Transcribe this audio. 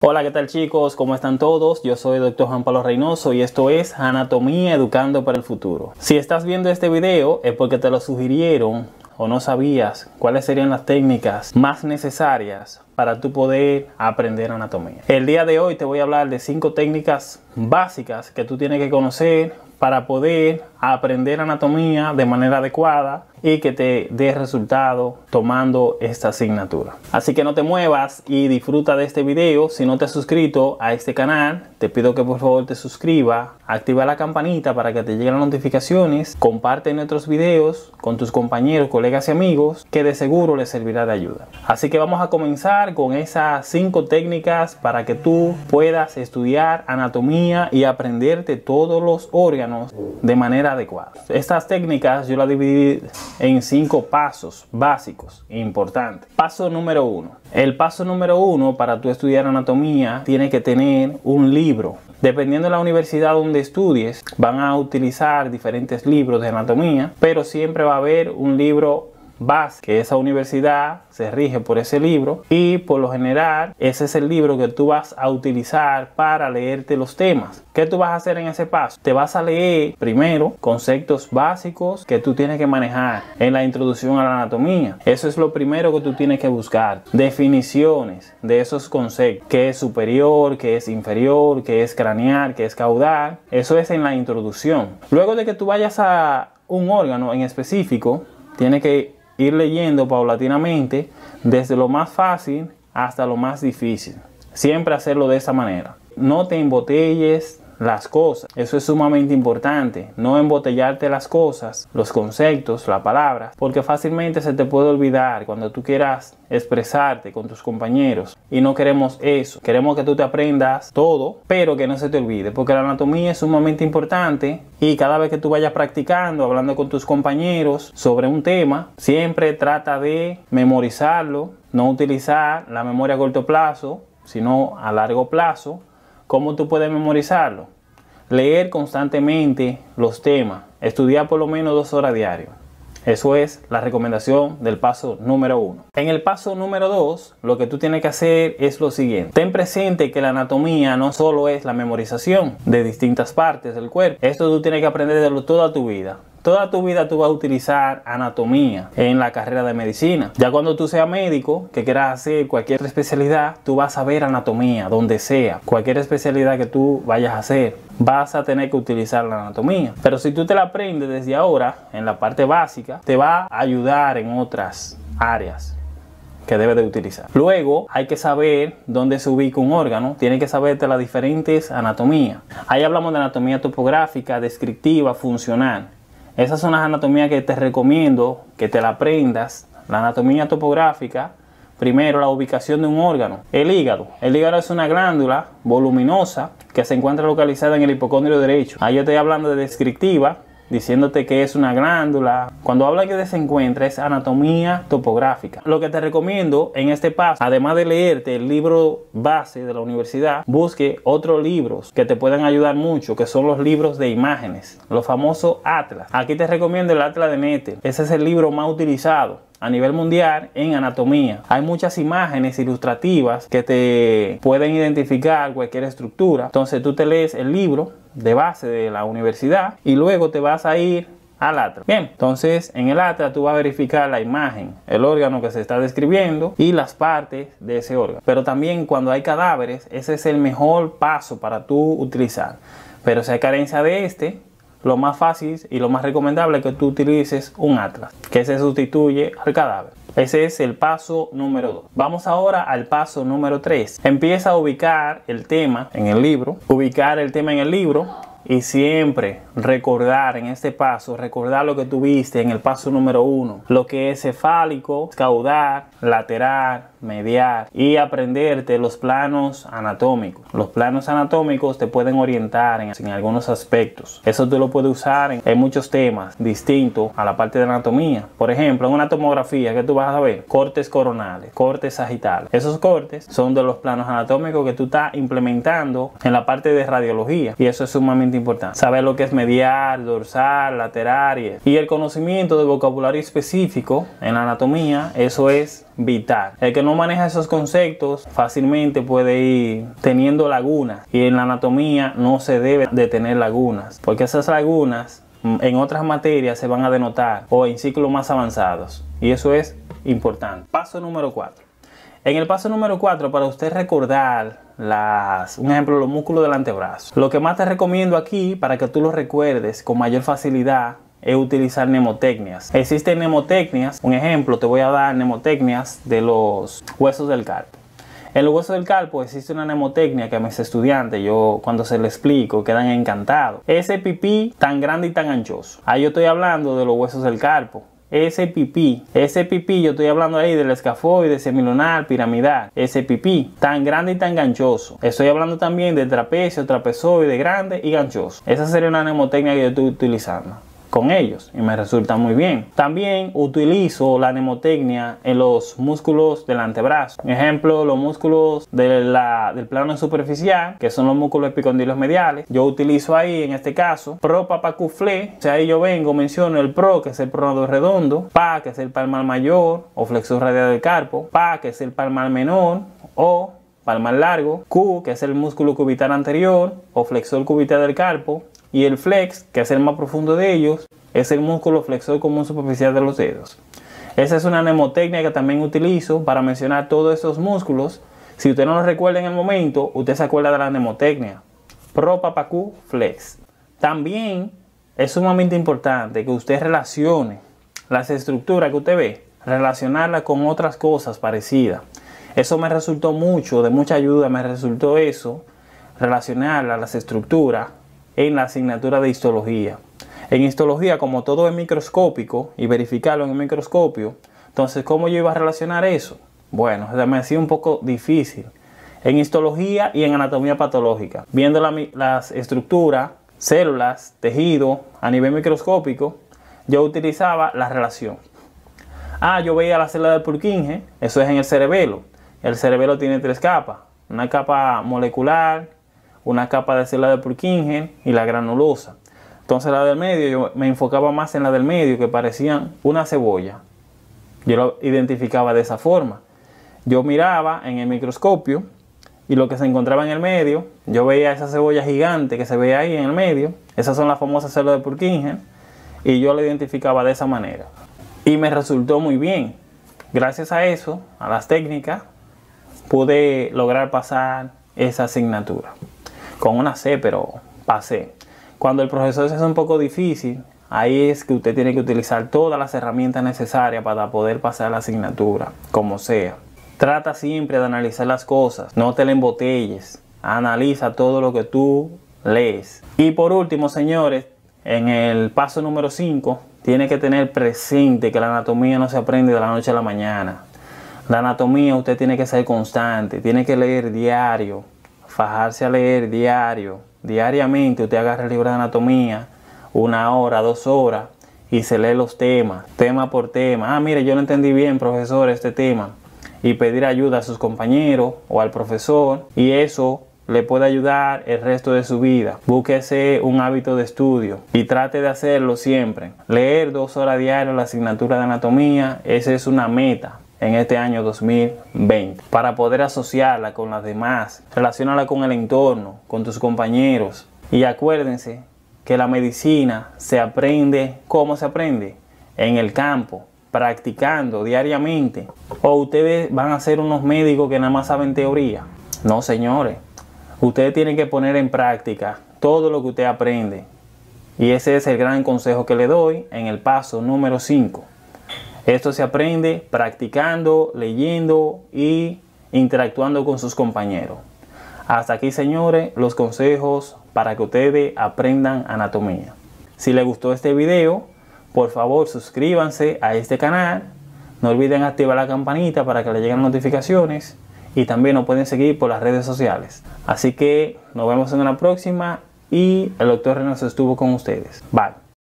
Hola, ¿qué tal chicos? ¿Cómo están todos? Yo soy el Dr. Juan Pablo Reynoso y esto es Anatomía Educando para el Futuro. Si estás viendo este video es porque te lo sugirieron o no sabías cuáles serían las técnicas más necesarias para tú poder aprender anatomía. El día de hoy te voy a hablar de 5 técnicas básicas que tú tienes que conocer para poder aprender anatomía de manera adecuada y que te dé resultado tomando esta asignatura. Así que no te muevas y disfruta de este video. Si no te has suscrito a este canal, te pido que por favor te suscribas, activa la campanita para que te lleguen las notificaciones, comparte nuestros videos con tus compañeros, colegas y amigos que de seguro les servirá de ayuda. Así que vamos a comenzar con esas 5 técnicas para que tú puedas estudiar anatomía y aprenderte todos los órganos de manera adecuada. Estas técnicas yo las dividí en 5 pasos básicos importantes. Paso número 1. El paso número 1 para tú estudiar anatomía tiene que tener un libro. Dependiendo de la universidad donde estudies, van a utilizar diferentes libros de anatomía, pero siempre va a haber un libro base, que esa universidad se rige por ese libro y por lo general ese es el libro que tú vas a utilizar para leerte los temas. ¿Qué tú vas a hacer en ese paso? Te vas a leer primero conceptos básicos que tú tienes que manejar en la introducción a la anatomía. Eso es lo primero que tú tienes que buscar. Definiciones de esos conceptos. ¿Qué es superior? ¿Qué es inferior? ¿Qué es craneal? ¿Qué es caudal? Eso es en la introducción. Luego de que tú vayas a un órgano en específico, tienes que ir leyendo paulatinamente desde lo más fácil hasta lo más difícil. Siempre hacerlo de esa manera. No te embotelles las cosas. Eso es sumamente importante. No embotellarte las cosas, los conceptos, las palabras, porque fácilmente se te puede olvidar cuando tú quieras expresarte con tus compañeros. Y no queremos eso. Queremos que tú te aprendas todo, pero que no se te olvide, porque la anatomía es sumamente importante y cada vez que tú vayas practicando, hablando con tus compañeros sobre un tema, siempre trata de memorizarlo, no utilizar la memoria a corto plazo, sino a largo plazo. ¿Cómo tú puedes memorizarlo? Leer constantemente los temas. Estudiar por lo menos 2 horas diarias. Eso es la recomendación del paso número 1. En el paso número 2, lo que tú tienes que hacer es lo siguiente. Ten presente que la anatomía no solo es la memorización de distintas partes del cuerpo. Esto tú tienes que aprenderlo toda tu vida. Toda tu vida tú vas a utilizar anatomía en la carrera de medicina. Ya cuando tú seas médico, que quieras hacer cualquier especialidad, tú vas a ver anatomía donde sea. Cualquier especialidad que tú vayas a hacer, vas a tener que utilizar la anatomía. Pero si tú te la aprendes desde ahora, en la parte básica, te va a ayudar en otras áreas que debes de utilizar. Luego hay que saber dónde se ubica un órgano. Tienes que saberte las diferentes anatomías. Ahí hablamos de anatomía topográfica, descriptiva, funcional. Esas son las anatomías que te recomiendo que te la aprendas. La anatomía topográfica, primero la ubicación de un órgano. El hígado. El hígado es una glándula voluminosa que se encuentra localizada en el hipocondrio derecho. Ahí yo estoy hablando de descriptiva, diciéndote que es una glándula. Cuando habla que se encuentra es anatomía topográfica. Lo que te recomiendo en este paso, además de leerte el libro base de la universidad, busque otros libros que te puedan ayudar mucho, que son los libros de imágenes, los famosos atlas. Aquí te recomiendo el Atlas de Nether. Ese es el libro más utilizado a nivel mundial en anatomía. Hay muchas imágenes ilustrativas que te pueden identificar cualquier estructura. Entonces tú te lees el libro de base de la universidad y luego te vas a ir al atlas. Bien, entonces en el atlas tú vas a verificar la imagen, el órgano que se está describiendo y las partes de ese órgano. Pero también cuando hay cadáveres, ese es el mejor paso para tú utilizar. Pero si hay carencia de este, lo más fácil y lo más recomendable es que tú utilices un atlas que se sustituye al cadáver. Ese es el paso número 2. Vamos ahora al paso número 3. Empieza a ubicar el tema en el libro. Ubicar el tema en el libro y siempre recordar en este paso, recordar lo que tuviste en el paso número 1. Lo que es cefálico, caudal, lateral, medial y aprenderte los planos anatómicos. Los planos anatómicos te pueden orientar en algunos aspectos. Eso tú lo puedes usar en muchos temas distintos a la parte de anatomía. Por ejemplo, en una tomografía que tú vas a ver cortes coronales, cortes sagitales. Esos cortes son de los planos anatómicos que tú estás implementando en la parte de radiología y eso es sumamente importante. Saber lo que es medial, dorsal, lateral y el conocimiento de vocabulario específico en la anatomía, eso es vital. El que no no maneja esos conceptos, fácilmente puede ir teniendo lagunas, y en la anatomía no se debe de tener lagunas, porque esas lagunas en otras materias se van a denotar o en ciclos más avanzados, y eso es importante. Paso número 4. En el paso número 4, para usted recordar un ejemplo, los músculos del antebrazo, lo que más te recomiendo aquí para que tú los recuerdes con mayor facilidad es utilizar mnemotecnias. Existen mnemotecnias, un ejemplo, te voy a dar mnemotecnias de los huesos del carpo. En los huesos del carpo existe una mnemotecnia que a mis estudiantes, yo cuando se les explico, quedan encantados. Ese pipí tan grande y tan anchoso. Ahí yo estoy hablando de los huesos del carpo. Ese pipí, yo estoy hablando ahí del escafoide, semilunar, piramidal. Ese pipí tan grande y tan ganchoso. Estoy hablando también del trapecio, trapezoide, grande y ganchoso. Esa sería una mnemotecnia que yo estoy utilizando con ellos y me resulta muy bien. También utilizo la mnemotecnia en los músculos del antebrazo. Por ejemplo, los músculos del plano superficial, que son los músculos epicondilios mediales. Yo utilizo ahí, en este caso, pro papacuflé. O sea, ahí yo menciono el pro, que es el pronador redondo, pa, que es el palmar mayor o flexor radial del carpo, pa, que es el palmar menor o palmar largo, Q, que es el músculo cubital anterior o flexor cubital del carpo, y el flex, que es el más profundo de ellos, es el músculo flexor común superficial de los dedos. Esa es una mnemotecnia que también utilizo para mencionar todos esos músculos. Si usted no lo recuerda en el momento, usted se acuerda de la mnemotecnia. Pro, papacú, flex. También es sumamente importante que usted relacione las estructuras que usted ve, relacionarlas con otras cosas parecidas. Eso me resultó de mucha ayuda, me resultó eso, relacionar las estructuras en la asignatura de histología. En histología, como todo es microscópico y verificarlo en el microscopio, entonces ¿cómo yo iba a relacionar eso? Bueno, me hacía un poco difícil. En histología y en anatomía patológica, viendo las estructuras, células, tejido a nivel microscópico, yo utilizaba la relación. Yo veía la célula de Purkinje, eso es en el cerebelo. El cerebelo tiene 3 capas, una capa molecular, una capa de célula de Purkinje y la granulosa. Entonces la del medio, yo me enfocaba más en la del medio, que parecían una cebolla. Yo lo identificaba de esa forma. Yo miraba en el microscopio y lo que se encontraba en el medio, yo veía esa cebolla gigante que se veía ahí en el medio. Esas son las famosas células de Purkinje y yo lo identificaba de esa manera. Y me resultó muy bien. Gracias a eso, a las técnicas, pude lograr pasar esa asignatura. Con una C, pero pasé. Cuando el profesor se hace un poco difícil, ahí es que usted tiene que utilizar todas las herramientas necesarias para poder pasar la asignatura, como sea. Trata siempre de analizar las cosas, no te la embotelles, analiza todo lo que tú lees. Y por último, señores, en el paso número 5, tiene que tener presente que la anatomía no se aprende de la noche a la mañana. La anatomía usted tiene que ser constante, tiene que leer diario, fajarse a leer diariamente. Usted agarra el libro de anatomía, 1 hora, 2 horas, y se lee los temas, tema por tema. Mire, yo no entendí bien, profesor, este tema. Y pedir ayuda a sus compañeros o al profesor, y eso le puede ayudar el resto de su vida. Búsquese un hábito de estudio y trate de hacerlo siempre. Leer 2 horas diarias la asignatura de anatomía, esa es una meta en este año 2020, para poder asociarla con las demás, relacionarla con el entorno, con tus compañeros. Y acuérdense que la medicina se aprende, ¿cómo se aprende? En el campo, practicando diariamente. O ustedes van a ser unos médicos que nada más saben teoría. No, señores, ustedes tienen que poner en práctica todo lo que usted aprende. Y ese es el gran consejo que le doy en el paso número 5. Esto se aprende practicando, leyendo y interactuando con sus compañeros. Hasta aquí, señores, los consejos para que ustedes aprendan anatomía. Si les gustó este video, por favor suscríbanse a este canal. No olviden activar la campanita para que les lleguen notificaciones. Y también nos pueden seguir por las redes sociales. Así que nos vemos en una próxima y el Dr. Reynoso estuvo con ustedes. Bye.